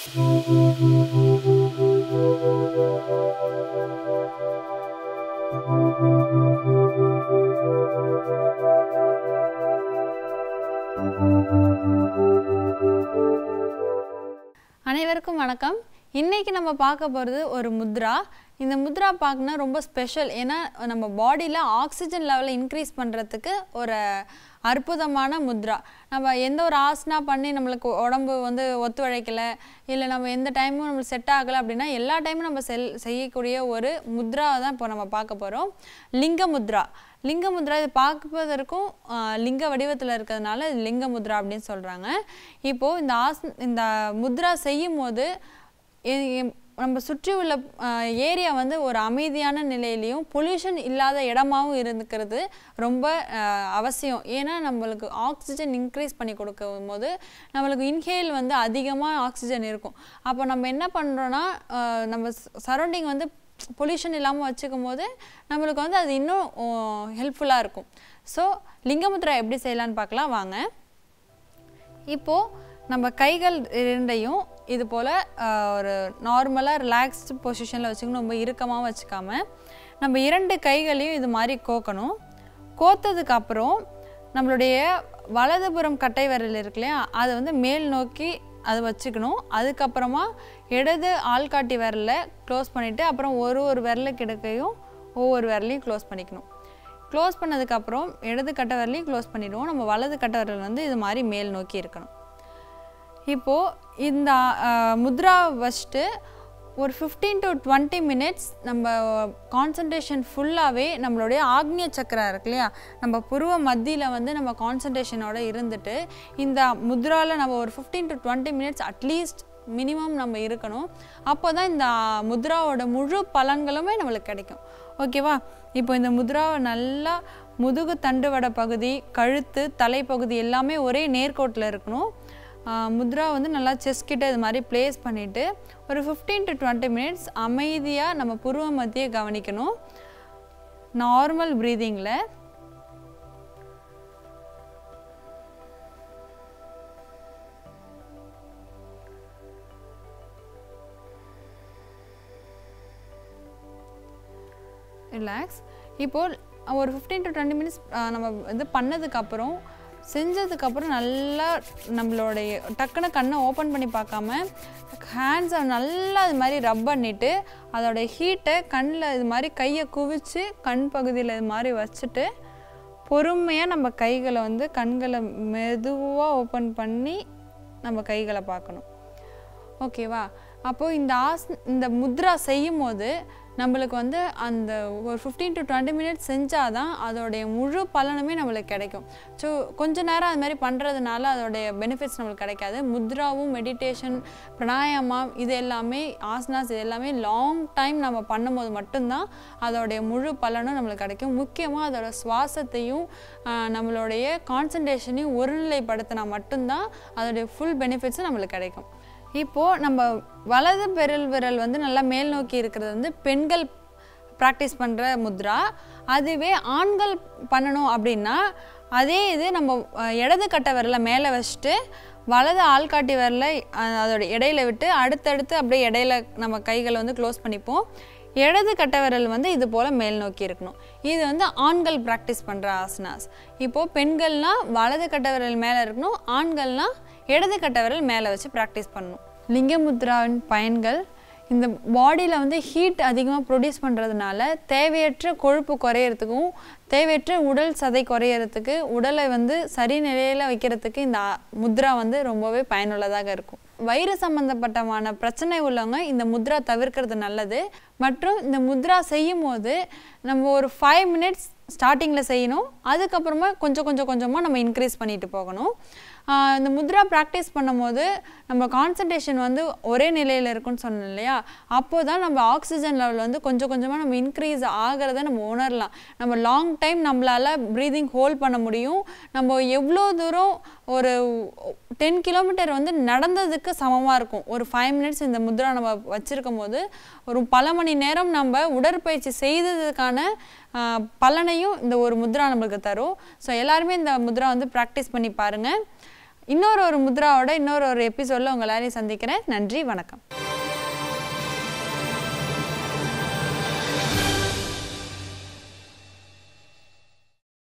அனைவருக்கும் வணக்கம். இன்னைக்கு நம்ம பார்க்க போகிறது ஒரு முத்ரா. இந்த முத்ரா பார்க்கனா ரொம்ப ஸ்பெஷல். ஏன்னா நம்ம பாடியில் ஆக்சிஜன் லெவலை இன்க்ரீஸ் பண்ணுறதுக்கு ஒரு அற்புதமான முத்ரா. நம்ம எந்த ஒரு ஆசனா பண்ணி நம்மளுக்கு உடம்பு வந்து ஒத்துழைக்கலை, இல்லை நம்ம எந்த டைமும் நம்மளுக்கு செட் ஆகலை அப்படின்னா எல்லா டைமும் நம்ம செய்யக்கூடிய ஒரு முத்ரா தான் இப்போ நம்ம பார்க்க போகிறோம். லிங்க முத்ரா. லிங்க முத்ரா இது பார்ப்பதற்கும் லிங்க வடிவத்தில் இருக்கிறதுனால லிங்க முத்ரா அப்படின்னு சொல்கிறாங்க. இப்போது இந்த முத்ரா செய்யும் போது நம்ம சுற்றி உள்ள ஏரியா வந்து ஒரு அமைதியான நிலையிலையும் பொல்யூஷன் இல்லாத இடமாகவும் இருக்கிறது ரொம்ப அவசியம். ஏன்னா நம்மளுக்கு ஆக்சிஜன் இன்க்ரீஸ் பண்ணி கொடுக்கும் போது நம்மளுக்கு இன்ஹேல் வந்து அதிகமாக ஆக்சிஜன் இருக்கும். அப்போ நம்ம என்ன பண்ணுறோன்னா நம்ம சரௌண்டிங் வந்து பொல்யூஷன் இல்லாமல் வச்சுக்கும் போது நம்மளுக்கு வந்து அது இன்னும் ஹெல்ப்ஃபுல்லாக இருக்கும். ஸோ லிங்கமுத்ரா எப்படி செய்யலான்னு பார்க்கலாம் வாங்க. இப்போது நம்ம கைகள் இரண்டையும் இது போல் ஒரு நார்மலாக ரிலாக்ஸ்டு பொசிஷனில் வச்சுக்கணும். ரொம்ப இறுக்கமாக வச்சுக்காம நம்ம இரண்டு கைகளையும் இது மாதிரி கோக்கணும். கோத்ததுக்கப்புறம் நம்மளுடைய வலதுபுறம் கட்டை விரல் இருக்கு இல்லையா, அதை வந்து மேல் நோக்கி அதை வச்சுக்கணும். அதுக்கப்புறமா இடது ஆள்காட்டி விரலை க்ளோஸ் பண்ணிவிட்டு அப்புறம் ஒரு விரலுக்கு இடக்கையும் ஒவ்வொரு விரலையும் க்ளோஸ் பண்ணிக்கணும். க்ளோஸ் பண்ணதுக்கப்புறம் இடது கட்டை விரலையும் க்ளோஸ் பண்ணிவிடுவோம். நம்ம வலது கட்டை விரல் வந்து இது மாதிரி மேல் நோக்கி இருக்கணும். இப்போது இந்த முத்ரா வச்சுட்டு ஒரு 15 to 20 minutes நம்ம கான்சன்ட்ரேஷன் ஃபுல்லாகவே நம்மளுடைய ஆக்னிய சக்கரம் இருக்கு இல்லையா, நம்ம புருவ மத்தியில் வந்து நம்ம கான்சன்ட்ரேஷனோட இருந்துட்டு இந்த முத்ராவில் நம்ம ஒரு 15 to 20 minutes அட்லீஸ்ட் மினிமம் நம்ம இருக்கணும். அப்போ தான் இந்த முத்ராவோட முழு பலன்களுமே நம்மளுக்கு கிடைக்கும். ஓகேவா? இப்போ இந்த முத்ராவை நல்லா முதுகு தண்டுவட பகுதி, கழுத்து, தலைப்பகுதி எல்லாமே ஒரே நேர்கோட்டில் இருக்கணும். முத்ரா வந்து நல்லா செஸ்ட் கிட்ட இது மாதிரி ப்ளேஸ் பண்ணிவிட்டு ஒரு 15 to 20 minutes அமைதியாக நம்ம புருவ மத்தியை கவனிக்கணும். நார்மல் ப்ரீதிங்கில் ரிலாக்ஸ். இப்போது ஒரு 15 to 20 minutes நம்ம இது பண்ணதுக்கப்புறம் செஞ்சதுக்கப்புறம் நல்லா நம்மளுடைய டக்குன்னு கண்ணை ஓப்பன் பண்ணி பார்க்காம ஹேண்ட்ஸை நல்லா இது மாதிரி ரப் பண்ணிவிட்டு அதோடைய ஹீட்டை கண்ணில் இது மாதிரி கையை குவிச்சு கண் பகுதியில் இது மாதிரி வச்சுட்டு பொறுமையாக நம்ம கைகளை வந்து கண்களை மெதுவாக ஓப்பன் பண்ணி நம்ம கைகளை பார்க்கணும். ஓகேவா? அப்போது இந்த முத்ரா செய்யும் போது நம்மளுக்கு வந்து அந்த ஒரு 15 to 20 minutes செஞ்சால் தான் அதோடைய முழு பலனுமே நம்மளுக்கு கிடைக்கும். ஸோ கொஞ்ச நேரம் அது மாதிரி பண்ணுறதுனால அதோடைய பெனிஃபிட்ஸ் நம்மளுக்கு கிடைக்காது. முத்ராவும் மெடிடேஷன் பிராணாயாமா இது எல்லாமே ஆசனாஸ் இது எல்லாமே லாங் டைம் நம்ம பண்ணும்போது மட்டும்தான் அதோடைய முழு பலனும் நம்மளுக்கு கிடைக்கும். முக்கியமாக அதோட சுவாசத்தையும் நம்மளுடைய கான்சன்ட்ரேஷனையும் ஒருநிலைப்படுத்தினா மட்டும்தான் அதோடைய ஃபுல் பெனிஃபிட்ஸும் நம்மளுக்கு கிடைக்கும். இப்போது நம்ம வலது விரல் வந்து நல்லா மேல் நோக்கி இருக்கிறது வந்து பெண்கள் ப்ராக்டிஸ் பண்ணுற முத்ரா. அதுவே ஆண்கள் பண்ணணும் அப்படின்னா அதே இது நம்ம இடது கட்டை விரலை மேலே வச்சுட்டு வலது ஆள்காட்டி விரலை அதோட இடையில விட்டு அடுத்தடுத்து அப்படியே இடையில நம்ம கைகளை வந்து க்ளோஸ் பண்ணிப்போம். இடது கட்டை விரல் வந்து இது போல் மேல் நோக்கி இருக்கணும். இது வந்து ஆண்கள் ப்ராக்டிஸ் பண்ணுற ஆசனாஸ். இப்போது பெண்கள்னால் வலது கட்டை விரல் மேலே இருக்கணும், ஆண்கள்னால் இடது கட்டை விரல் மேலே வச்சு ப்ராக்டிஸ் பண்ணணும். லிங்க முத்ராவின் பயன்கள் இந்த பாடியில் வந்து ஹீட் அதிகமாக ப்ரொடியூஸ் பண்ணுறதுனால தேவையற்ற கொழுப்பு குறையிறதுக்கும் தேவையற்ற உடல் சதை குறையிறதுக்கு உடலை வந்து சரி நிலையில் வைக்கிறதுக்கு இந்த முத்ரா வந்து ரொம்பவே பயனுள்ளதாக இருக்கும். வயிறு சம்பந்தப்பட்டமான பிரச்சனை உள்ளவங்க இந்த முத்ரா தவிர்க்கிறது நல்லது. மற்றும் இந்த முத்ரா செய்யும் போது நம்ம ஒரு 5 minutes ஸ்டார்டிங்கில் செய்யணும். அதுக்கப்புறமா கொஞ்சமாக நம்ம இன்க்ரீஸ் பண்ணிட்டு போகணும். இந்த முத்ரா ப்ராக்டிஸ் பண்ணும்போது நம்ம கான்சன்ட்ரேஷன் வந்து ஒரே நிலையில் இருக்குன்னு சொன்னோம் இல்லையா, அப்போது தான் நம்ம ஆக்சிஜன் லெவல் வந்து கொஞ்சமாக நம்ம இன்க்ரீஸ் ஆகிறத நம்ம உணரலாம். நம்ம லாங் டைம் நம்மளால் ப்ரீதிங் ஹோல்ட் பண்ண முடியும். நம்ம எவ்வளோ தூரம் ஒரு 10 கிலோமீட்டர் வந்து நடந்ததுக்கு சமமாக இருக்கும். ஒரு 5 minutes இந்த முத்ரா நம்ம வச்சுருக்கும் போது ஒரு பல மணி நேரம் நம்ம உடற்பயிற்சி செய்ததுக்கான பலனையும் இந்த ஒரு முத்ரா நம்மளுக்கு தரும். ஸோ எல்லாருமே இந்த முத்ரா வந்து ப்ராக்டிஸ் பண்ணி பாருங்கள். இன்னொரு முத்ராவோட இன்னொரு எபிசோடில் உங்கள் எல்லாரையும் சந்திக்கிறேன். நன்றி, வணக்கம்.